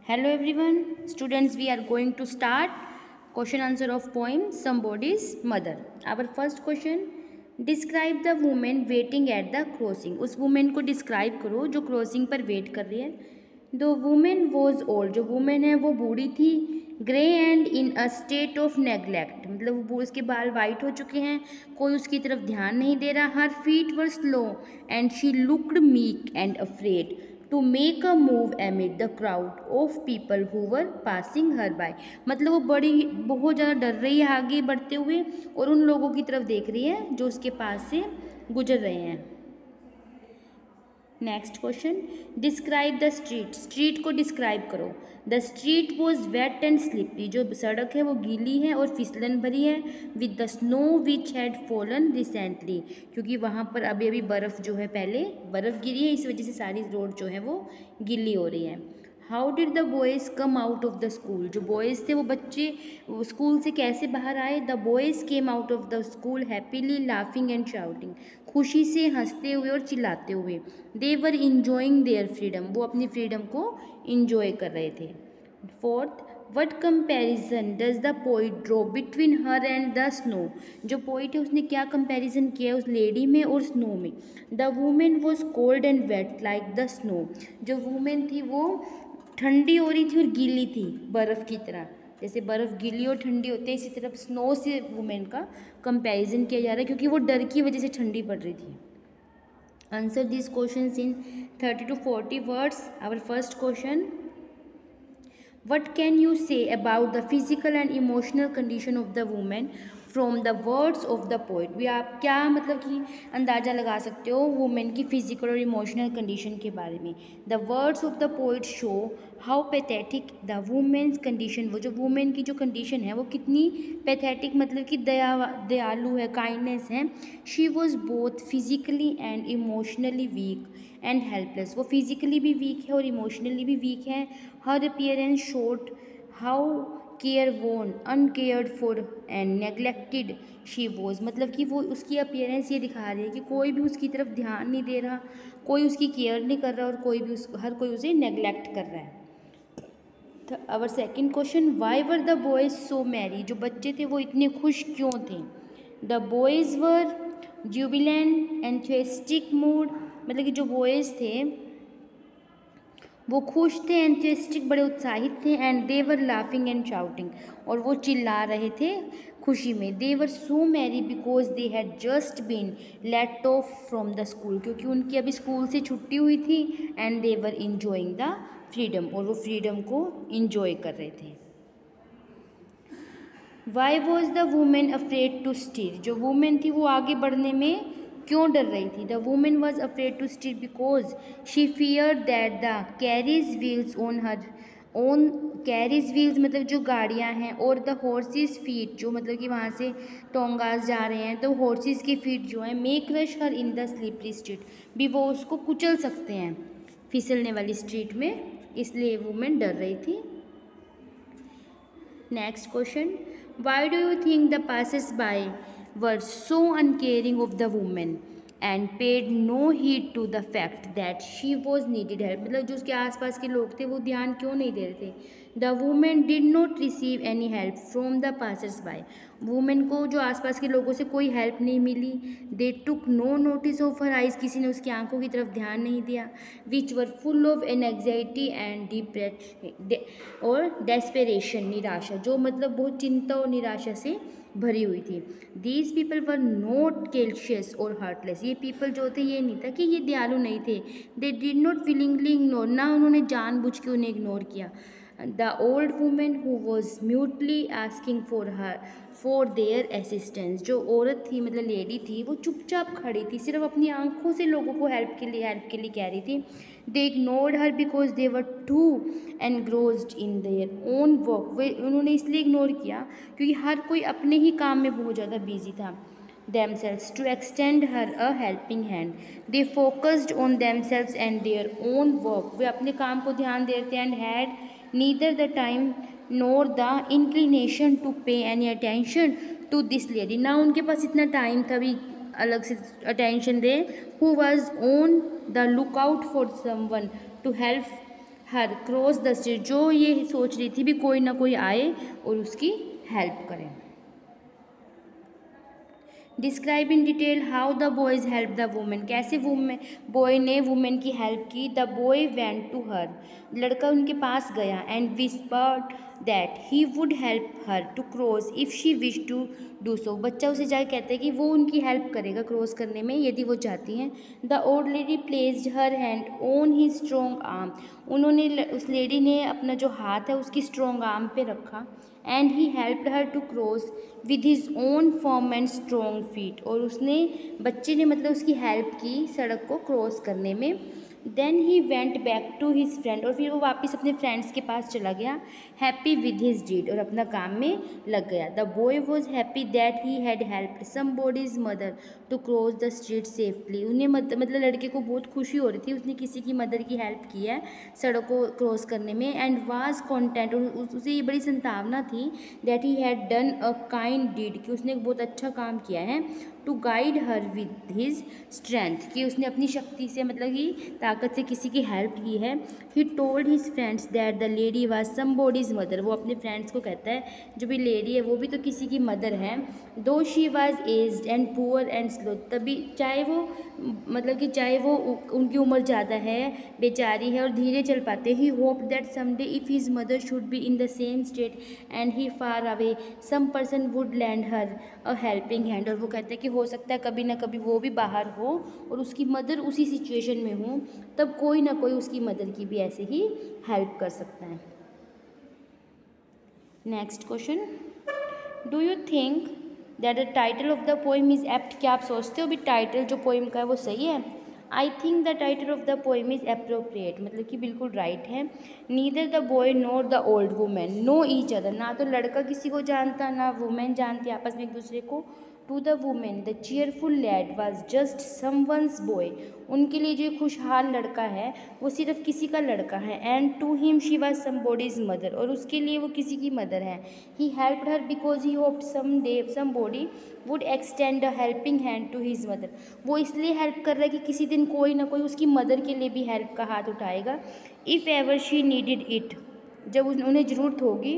Hello everyone, students. We are going to start question answer of poem Somebody's Mother. Our first question: describe the woman waiting at the crossing. उस woman को describe करो जो crossing पर wait कर रही है. The woman was old. जो woman है वो बूढ़ी थी. Grey and in a state of neglect. मतलब वो उसके बाल white हो चुके हैं, कोई उसकी तरफ ध्यान नहीं दे रहा. Her feet were slow and she looked meek and afraid to make a move amid the crowd of people who were passing her by. मतलब वो बहुत ज़्यादा डर रही है आगे बढ़ते हुए और उन लोगों की तरफ देख रही है जो उसके पास से गुजर रहे हैं. Next question: describe the street. Street को डिस्क्राइब करो. The street was wet and slippery. जो सड़क है वो गीली है और फिसलन भरी है. With the snow which had fallen recently. क्योंकि वहाँ पर अभी अभी बर्फ़ जो है पहले बर्फ़ गिरी है, इस वजह से सारी रोड जो है वो गीली हो रही है. How did the boys come out of the school. जो बॉयज़ थे वो बच्चे स्कूल से कैसे बाहर आए. The boys came out of the school happily laughing and shouting. खुशी से हंसते हुए और चिल्लाते हुए. They were enjoying their freedom. वो अपनी फ्रीडम को इंजॉय कर रहे थे. Fourth: what comparison does the poet draw between her and the snow. जो पोइट है उसने क्या कंपेरिजन किया उस लेडी में और स्नो में. The women was cold and wet like the snow. जो वुमेन थी वो ठंडी हो रही थी और गीली थी बर्फ़ की तरह. जैसे बर्फ़ गीली और ठंडी होती है, इसी तरफ स्नो से वुमेन का कंपैरिजन किया जा रहा है क्योंकि वो डर की वजह से ठंडी पड़ रही थी. Answer this questions in 30 to 40 words. Our first question: What can you say about the physical and emotional condition of the woman from the words of the poet. भी आप क्या मतलब कि अंदाज़ा लगा सकते हो वुमेन की फिजिकल और इमोशनल कंडीशन के बारे में. The words of the poet show how pathetic the women's condition. वो जो वुमेन की जो कंडीशन है वो कितनी पैथेटिक मतलब कि दयालु है, काइंडनेस है. She was both physically and emotionally weak and helpless. वो फिजिकली भी वीक है और इमोशनली भी वीक है. Her appearance showed how careworn uncared for and neglected she was. मतलब कि वो उसकी अपीयरेंस ये दिखा रही है कि कोई भी उसकी तरफ ध्यान नहीं दे रहा, कोई उसकी केयर नहीं कर रहा और हर कोई उसे नेग्लेक्ट कर रहा है. तो our second question: why were the boys so merry. जो बच्चे थे वो इतने खुश क्यों थे. The boys were jubilant enthusiastic mood. मतलब कि जो बॉयज़ थे वो खुश थे, एंथुसियास्टिक बड़े उत्साहित थे. And they were laughing and shouting. और वो चिल्ला रहे थे खुशी में. They were so merry because they had just been let off from the school. क्योंकि उनकी अभी स्कूल से छुट्टी हुई थी. And they were enjoying the freedom. और वो फ्रीडम को इंजॉय कर रहे थे. Why was the women afraid to steer. जो वुमेन थी वो आगे बढ़ने में क्यों डर रही थी. The women was afraid to steer because she fear that the carriage wheels on her own. Carriage wheels मतलब जो गाड़ियाँ हैं और द हॉर्सेस फीट जो मतलब कि वहाँ से टोंगास जा रहे हैं तो हॉर्सेस की फीट जो है may crush her in the slippery street. भी वो उसको कुचल सकते हैं फिसलने वाली स्ट्रीट में, इसलिए वुमेन डर रही थी. Next question: why do you think the passers by were so uncaring of the woman and paid no heed to the fact that she was needed help. मतलब जो उसके आसपास के लोग थे वो ध्यान क्यों नहीं दे रहे थे. The woman did not receive any help from the passers by. Women को जो आसपास के लोगों से कोई हेल्प नहीं मिली. They took no notice of her eyes. किसी ने उसकी आंखों की तरफ ध्यान नहीं दिया. Which were full of anxiety and depression और desperation निराशा. जो मतलब बहुत चिंता और निराशा से भरी हुई थी. These people were not callous और हार्टलेस. ये पीपल जो थे ये नहीं था कि ये दयालु नहीं थे. They did not willingly ignore. ना उन्होंने जानबूझ के उन्हें इग्नोर किया. The old women who was mutely asking for their assistance. जो औरत थी मतलब लेडी थी वो चुपचाप खड़ी थी, सिर्फ अपनी आंखों से लोगों को हेल्प के लिए कह रही थी. They ignored her because they were too engrossed in their own work. वे उन्होंने इसलिए इग्नोर किया क्योंकि हर कोई अपने ही काम में बहुत ज़्यादा बिजी था. themselves to extend her a helping hand. They focused on themselves and their own work. वे अपने काम को ध्यान देते and had neither the time nor the inclination to pay any attention to this lady. ना उनके पास इतना time था भी अलग से अटेंशन दे. who was on the lookout for someone to help her cross the street, जो ये सोच रही थी भी कोई ना कोई आए और उसकी हेल्प करे। Describe in detail how the boys help the women, कैसे बॉय ने वुमेन की हेल्प की। The boy went to her, लड़का उनके पास गया, and whispered that he would help her to cross if she wish to do so, बच्चा उसे जाकर कहता है कि वो उनकी हेल्प करेगा क्रॉस करने में यदि वो चाहती हैं। The old lady placed her hand on his strong arm, उन्होंने उस लेडी ने अपना जो हाथ है उसकी स्ट्रॉन्ग आर्म पे रखा। And he helped her to cross with his own firm and strong feet, और उसने बच्चे ने मतलब उसकी हेल्प की सड़क को क्रॉस करने में। Then he went back to his friend, और फिर वो वापस अपने फ्रेंड्स के पास चला गया, हैप्पी विद हिज डीड, और अपना काम में लग गया। The boy was happy that he had helped somebody's mother to cross the street safely, उन्हें मतलब लड़के को बहुत खुशी हो रही थी उसने किसी की मदर की हेल्प की है सड़क को क्रॉस करने में। एंड वाज कॉन्टेंट, और उसे ये बड़ी संभावना थी that he had done a kind deed, कि उसने एक बहुत अच्छा काम किया है। To guide her with his strength, कि उसने अपनी शक्ति से मतलब कि ताकत से किसी की हेल्प की है। He told his friends that the lady was somebody's mother, वो अपने फ्रेंड्स को कहता है जो भी लेडी है वो भी तो किसी की मदर है। Though she was aged and poor and slow, तभी चाहे वो मतलब कि चाहे वो उनकी उम्र ज़्यादा है, बेचारी है और धीरे चल पाते। He hope that someday if his mother should be in the same state and he far away some person would lend her a helping hand, और वो कहते हैं कि हो सकता है कभी ना कभी वो भी बाहर हो और उसकी मदर उसी सिचुएशन में हो, तब कोई ना कोई उसकी मदर की भी ऐसे ही हेल्प कर सकता है। Next question, do you think that the title of the poem is apt, क्या आप सोचते हो भी टाइटल जो पोइम का है वो सही है? I think the title of the poem is appropriate, मतलब कि बिल्कुल राइट है। Neither the boy nor the old women know each other, ना तो लड़का किसी को जानता ना वुमेन जानती आपस में एक दूसरे को। To the women the cheerful lad was just someone's boy, उनके लिए जो खुशहाल लड़का है वो सिर्फ किसी का लड़का है। And to him she was somebody's mother, और उसके लिए वो किसी की मदर है। He helped her because he hoped some day somebody would extend a helping hand to his mother, वो इसलिए हेल्प कर रहा है कि किसी दिन कोई ना कोई उसकी मदर के लिए भी हेल्प का हाथ उठाएगा। If ever she needed it, जब उन्हें ज़रूरत होगी।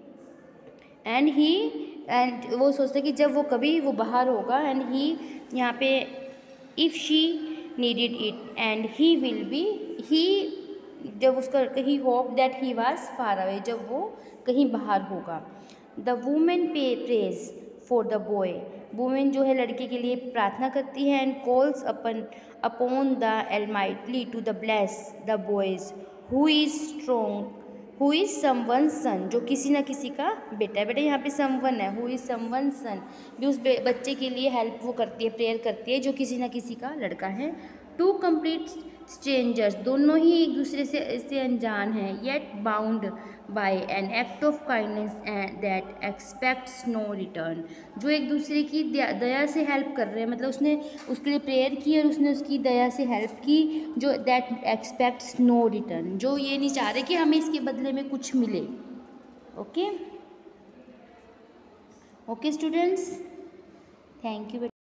एंड वो सोचते कि जब वो कभी वो बाहर होगा, एंड ही यहाँ पे if she needed it and he will be, he जब उसका he hope that he was far away, जब वो कहीं बाहर होगा। The women prays for the boy, women जो है लड़के के लिए प्रार्थना करती है। And calls upon the almighty to the bless the boys who is strong who is someone son, जो किसी ना किसी का बेटा है। बेटा यहाँ पे समवन है, हु इज़ समवन सन, भी उस बच्चे के लिए हेल्प वो करती है, प्रेयर करती है जो किसी ना किसी का लड़का है। टू कंप्लीट स्ट्रेंजर्स, दोनों ही एक दूसरे से अनजान हैं, yet bound by an act of kindness that expects no return, जो एक दूसरे की दया से हेल्प कर रहे हैं, मतलब उसने उसके लिए प्रेयर की और उसने उसकी दया से हेल्प की, जो दैट एक्सपेक्ट्स नो रिटर्न, जो ये नहीं चाह रहे कि हमें इसके बदले में कुछ मिले। Okay okay students, thank you.